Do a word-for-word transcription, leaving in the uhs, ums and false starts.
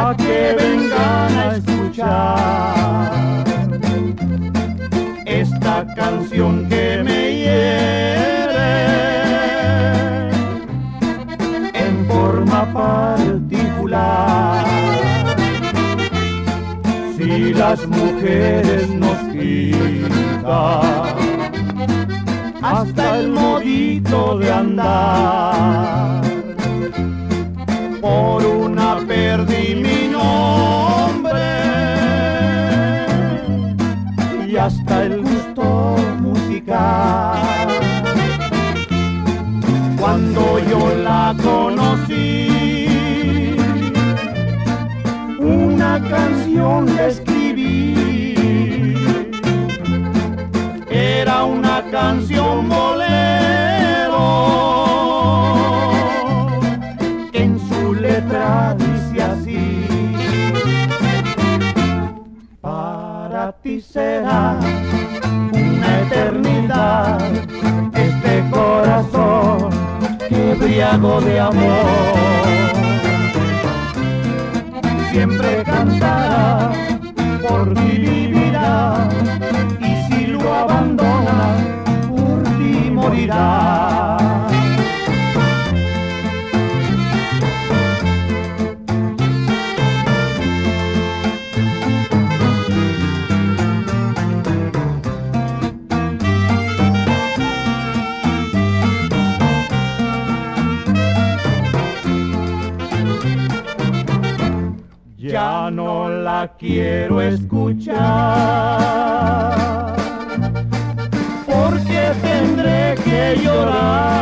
a que vengan a escuchar esta canción que me hiere en forma particular. Si las mujeres nos quitan hasta el modito de andar, por una perdí mi nombre y hasta el gusto musical. Cuando yo la conocí, una canción le escribí, era una canción bolero, que en su letra dice así: para ti será una eternidad este corazón que embriago de amor. Siempre cantará, por ti vivirá, y si lo abandonas, por ti morirá. Ya no la quiero escuchar, porque tendré que llorar.